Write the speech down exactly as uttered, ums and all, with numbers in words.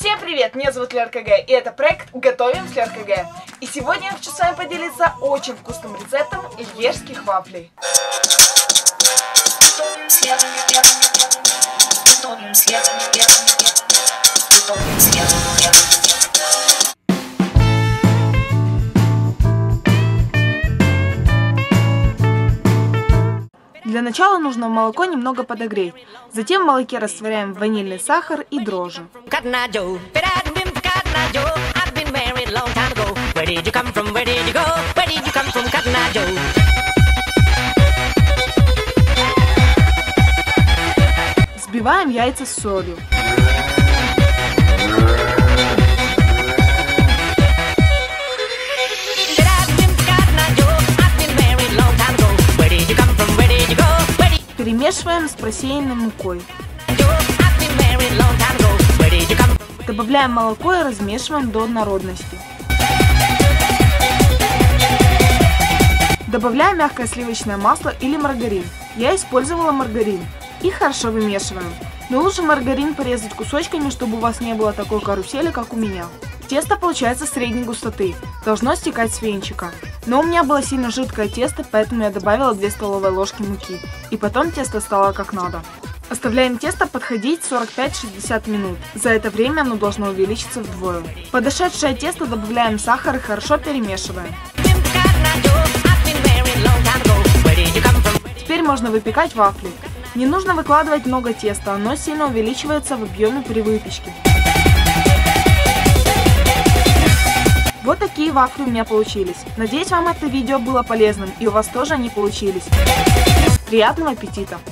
Всем привет, меня зовут Лерка Г, и это проект Готовим с Леркой Г. И сегодня я хочу с вами поделиться очень вкусным рецептом львежских вафлей. Для начала нужно молоко немного подогреть. Затем в молоке растворяем ванильный сахар и дрожжи. Взбиваем яйца с солью. Перемешиваем с просеянной мукой. Добавляем молоко и размешиваем до однородности. Добавляем мягкое сливочное масло или маргарин. Я использовала маргарин. И хорошо вымешиваем. Но лучше маргарин порезать кусочками, чтобы у вас не было такой карусели, как у меня. Тесто получается средней густоты, должно стекать с венчика. Но у меня было сильно жидкое тесто, поэтому я добавила две столовые ложки муки. И потом тесто стало как надо. Оставляем тесто подходить сорок пять-шестьдесят минут. За это время оно должно увеличиться вдвое. В подошедшее тесто добавляем сахар и хорошо перемешиваем. Теперь можно выпекать вафли. Не нужно выкладывать много теста, оно сильно увеличивается в объеме при выпечке. Вот такие вафли у меня получились. Надеюсь, вам это видео было полезным и у вас тоже они получились. Приятного аппетита!